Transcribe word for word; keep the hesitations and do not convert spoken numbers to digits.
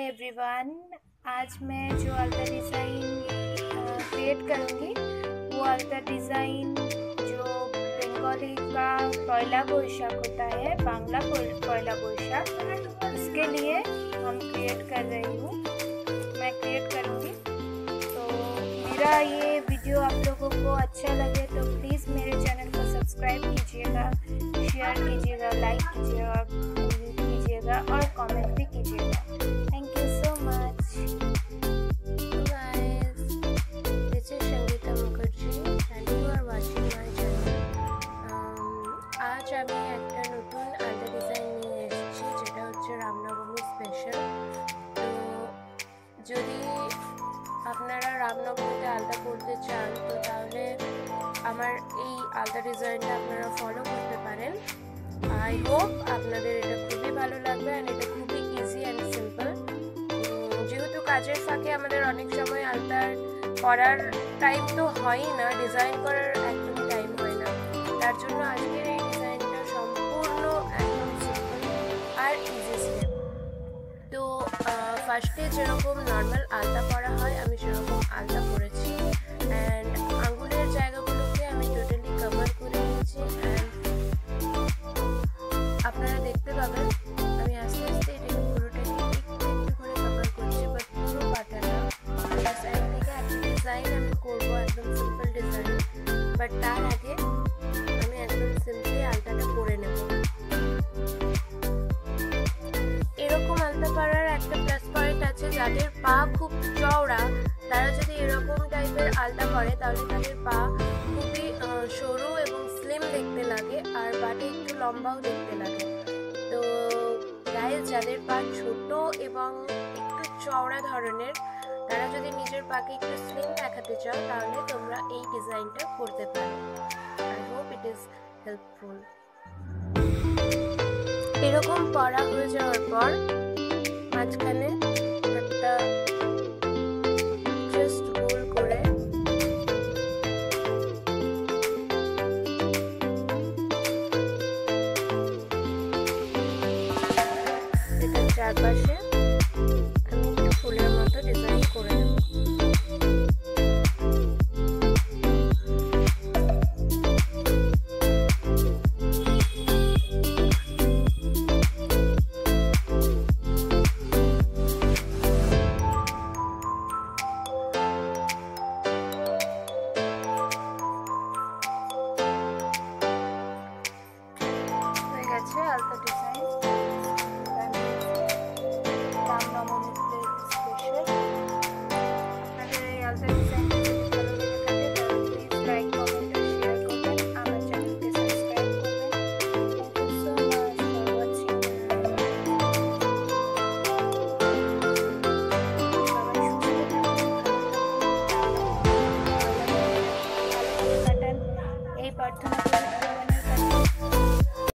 Everyone, आज मैं जो अल्ता डिज़ाइन क्रिएट करूँगी वो अल्ता डिज़ाइन जो बंगाली का पोila बोइशाक होता है, बांग्ला पोila बोइशाक, उसके लिए हम क्रिएट कर रही हूँ मैं क्रिएट करूँगी। तो मेरा ये वीडियो आप लोगों को अच्छा लगे तो प्लीज़ मेरे चैनल को सब्सक्राइब कीजिएगा, शेयर कीजिएगा, लाइक कीजिएगा कीजिएगा और कमेंट भी कीजिएगा। Thank you so much guys, this is Sangeeta Mukherjee and you are watching my channel. आज আমি একটা নতুন আলতা ডিজাইন নিয়ে এসেছি যেটা হচ্ছে রামনবমী স্পেশাল। তো যদি আপনারা রামনবমীতে আলতা করতে চান তো তাহলে আমার এই আলতা ডিজাইনটা আপনারা ফলো করতে পারেন। আই হোপ আপনাদের এটা খুবই ভালো লাগবে অ্যান্ড এটা খুবই ইজি অ্যান্ড সিম্পল। যেহেতু কাজের ফাঁকে আমাদের অনেক সময় আলতার করার টাইম তো হয়ই না, ডিজাইন করার একদমই টাইম হয় না, তার জন্য আজকের এই ডিজাইনটা সম্পূর্ণ একদম সিম্পল আর ইজি স্টেপ। তো ফার্স্টে যেরকম নর্মাল আলতা করা হয় আমি সেরকম আলতা করেছি অ্যান্ড আঙ্গুলের জায়গাগুলোকে আমি টোটালি কভার করে নিয়েছি অ্যান্ড আপনারা দেখতে পাবেন আমি আস্তে আস্তে এটাকে পুরোটাকে একটু একটু করে কভার করছি, বাট পুরো পাটাটা সাইড থেকে একটা ডিজাইন আমি করবো, একদম সিম্পল ডিজাইন, বাট তার আগে আমি একদম সিম্পলি আলতাটা করে নেব। এরকম আলতা করার একটা প্লাস পয়েন্ট আছে, যাদের পা খুব চওড়া তারা যদি এরকম টাইপের আলতা করে তাহলে তাদের পা খুবই সরু এবং স্লিম দেখতে লাগে আর পাটা একটু লম্বাও দেখতে লাগে। তো গাইস, যাদের পা ছোট এবং একটু চওড়া ধরনের তারা যদি নিজের পাকে একটু স্লিম দেখাতে চাও তাহলে তোমরা এই ডিজাইনটা করতে পারো। I hope it is helpful. এরকম পরা হয়ে যাওয়ার পর মাঝখানে একটা জাস্ট গোল করে এটার চারপাশে আমি একটু ফুলের মতো ডিজাইন করে নেব।